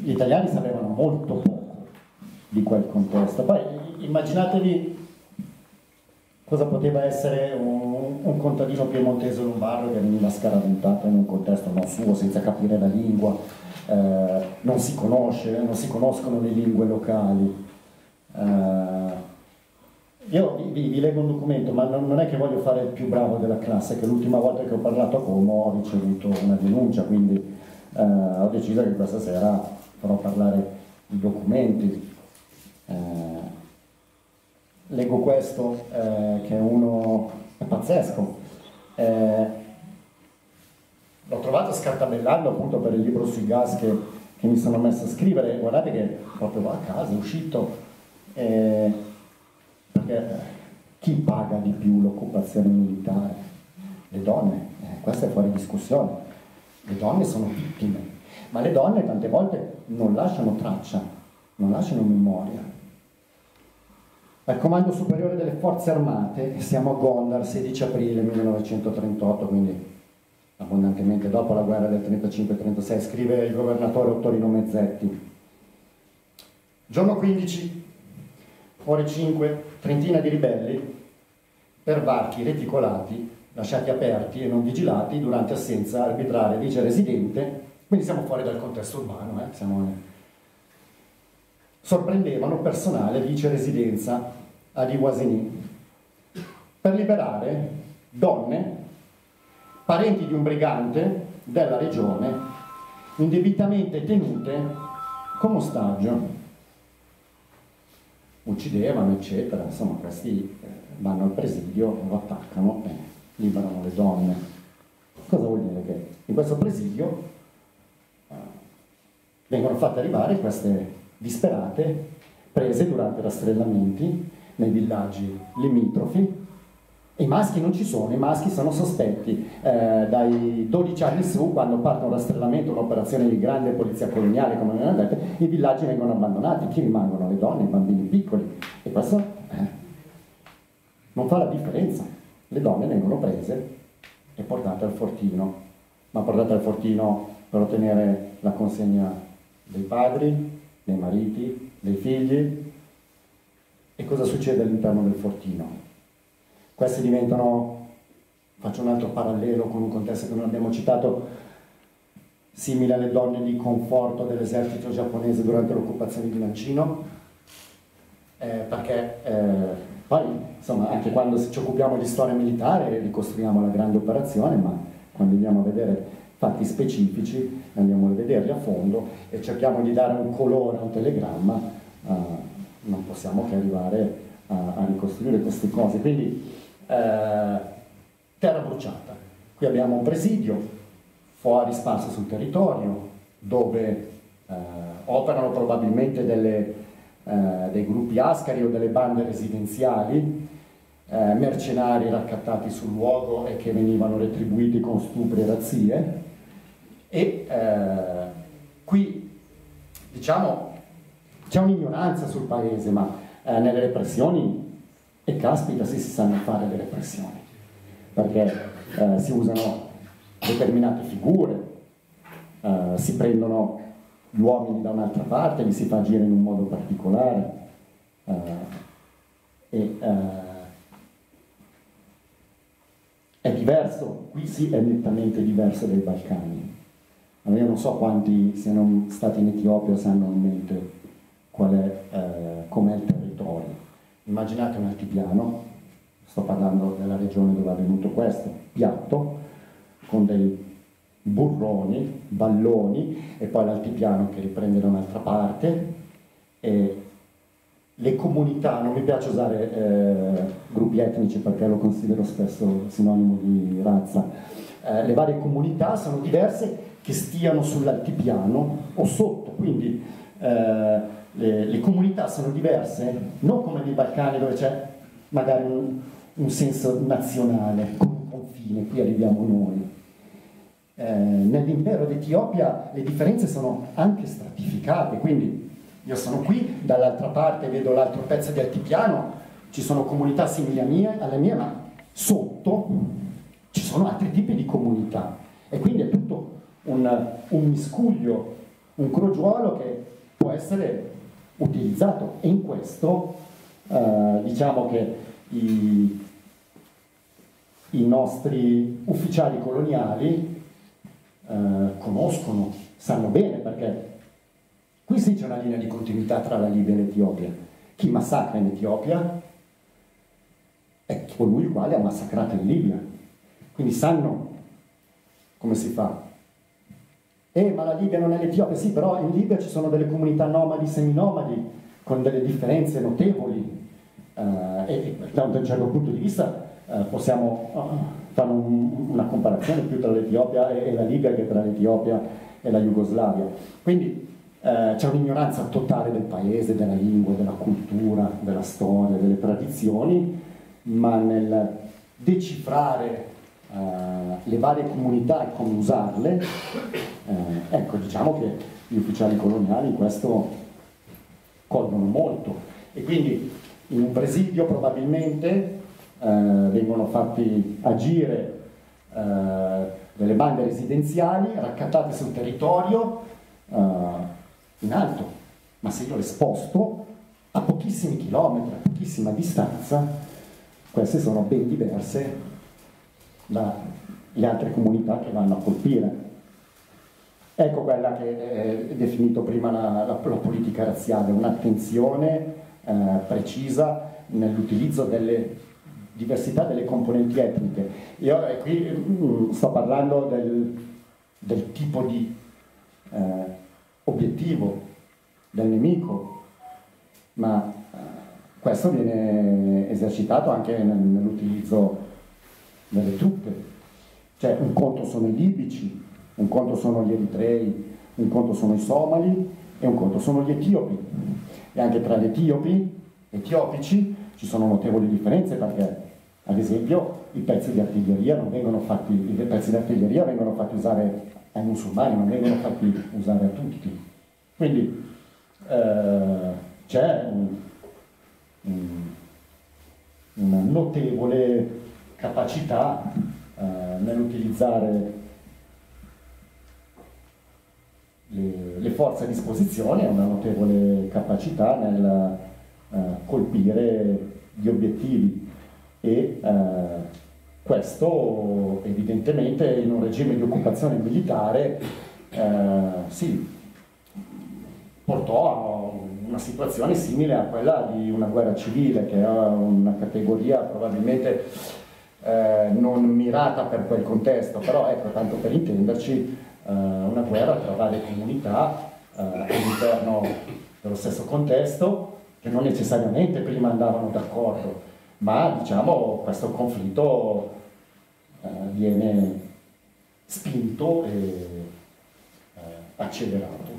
gli italiani sapevano molto poco di quel contesto. Poi immaginatevi cosa poteva essere un contadino piemontese o lombardo che veniva scaraventato in un contesto non suo, senza capire la lingua, non si conoscono le lingue locali. Io vi leggo un documento, ma non è che voglio fare il più bravo della classe, che l'ultima volta che ho parlato a Como ho ricevuto una denuncia, quindi ho deciso che questa sera farò parlare i documenti. Leggo questo, che è pazzesco. L'ho trovato scartabellando appunto per il libro sui gas che mi sono messo a scrivere. Guardate che proprio a casa è uscito, perché chi paga di più l'occupazione militare? Le donne, questo è fuori discussione. Le donne sono vittime, ma le donne tante volte non lasciano traccia, non lasciano memoria. Al Comando Superiore delle Forze Armate, siamo a Gondar, 16 aprile 1938, quindi abbondantemente dopo la guerra del 35-36, scrive il governatore Ottorino Mezzetti. Giorno 15, ore 5, trentina di ribelli per varchi reticolati, lasciati aperti e non vigilati durante assenza arbitraria vice residente, quindi siamo fuori dal contesto urbano, sorprendevano personale vice residenza a Iwasini per liberare donne, parenti di un brigante della regione, indebitamente tenute come ostaggio. Uccidevano, eccetera, insomma, questi vanno al presidio, lo attaccano e liberano le donne. Cosa vuol dire? Che in questo presidio vengono fatte arrivare queste disperate prese durante rastrellamenti nei villaggi limitrofi. I maschi non ci sono, i maschi sono sospetti. Dai 12 anni su, quando parte un rastrellamento, un'operazione di grande polizia coloniale, come abbiamo detto, i villaggi vengono abbandonati. Chi rimangono? Le donne, i bambini piccoli. E questo non fa la differenza. Le donne vengono prese e portate al fortino, ma portate al fortino per ottenere la consegna dei padri, dei mariti, dei figli. E cosa succede all'interno del fortino? Questi diventano, faccio un altro parallelo con un contesto che non abbiamo citato, simile alle donne di conforto dell'esercito giapponese durante l'occupazione di Lancino, perché poi, insomma, anche quando ci occupiamo di storia militare ricostruiamo la grande operazione, ma quando andiamo a vedere fatti specifici, andiamo a vederli a fondo e cerchiamo di dare un colore a un telegramma, non possiamo che arrivare a ricostruire queste cose. Quindi terra bruciata. Qui abbiamo un presidio, fuori sparso sul territorio, dove operano probabilmente dei gruppi ascari o delle bande residenziali, mercenari raccattati sul luogo e che venivano retribuiti con stupri e razzie. E qui, diciamo, c'è un'ignoranza sul paese, ma nelle repressioni, e caspita se si sanno fare le repressioni, perché si usano determinate figure, si prendono gli uomini da un'altra parte, li si fa agire in un modo particolare, è diverso, qui sì è nettamente diverso dai Balcani. Allora, io non so quanti siano stati in Etiopia o se hanno in mente com'è il territorio. Immaginate un altipiano, sto parlando della regione dove è avvenuto questo, piatto, con dei burroni, valloni, e poi l'altipiano che riprende da un'altra parte, e le comunità, non mi piace usare gruppi etnici perché lo considero spesso sinonimo di razza, le varie comunità sono diverse che stiano sull'altipiano o sotto, quindi le comunità sono diverse, non come nei Balcani dove c'è magari un senso nazionale, come un confine, qui arriviamo noi. Nell'impero d'Etiopia le differenze sono anche stratificate, quindi io sono qui, dall'altra parte vedo l'altro pezzo di altipiano, ci sono comunità simili alle mie, ma sotto ci sono altri tipi di comunità, e quindi è tutto un miscuglio un crogiuolo che può essere utilizzato, e in questo diciamo che i nostri ufficiali coloniali conoscono, sanno bene, perché qui sì c'è una linea di continuità tra la Libia e l'Etiopia. Chi massacra in Etiopia è colui il quale ha massacrato in Libia, quindi sanno come si fa. Ma la Libia non è l'Etiopia, sì, però in Libia ci sono delle comunità nomadi, seminomadi, con delle differenze notevoli, e da un certo punto di vista possiamo fare una comparazione più tra l'Etiopia e la Libia che tra l'Etiopia e la Jugoslavia. Quindi c'è un'ignoranza totale del paese, della lingua, della cultura, della storia, delle tradizioni, ma nel decifrare le varie comunità e come usarle, ecco, diciamo che gli ufficiali coloniali in questo colgono molto, e quindi in un presidio probabilmente vengono fatti agire delle bande residenziali raccattate sul territorio in alto, ma se io le sposto a pochissimi chilometri, a pochissima distanza, queste sono ben diverse dalle altre comunità che vanno a colpire. Ecco quella che è definito prima la politica razziale, un'attenzione precisa nell'utilizzo delle diversità delle componenti etniche. Io qui sto parlando del tipo di obiettivo del nemico, ma questo viene esercitato anche nell'utilizzo delle truppe. Cioè, un conto sono i libici, un conto sono gli eritrei, un conto sono i somali e un conto sono gli etiopi. E anche tra gli etiopici ci sono notevoli differenze, perché ad esempio i pezzi di artiglieria vengono fatti usare ai musulmani, non vengono fatti usare a tutti. Quindi c'è una notevole capacità nell'utilizzare le forze a disposizione, una notevole capacità nel colpire gli obiettivi, e questo evidentemente in un regime di occupazione militare sì, portò a una situazione simile a quella di una guerra civile, che è una categoria probabilmente non mirata per quel contesto, però ecco, tanto per intenderci, una guerra tra varie comunità all'interno dello stesso contesto, che non necessariamente prima andavano d'accordo, ma diciamo questo conflitto viene spinto e accelerato.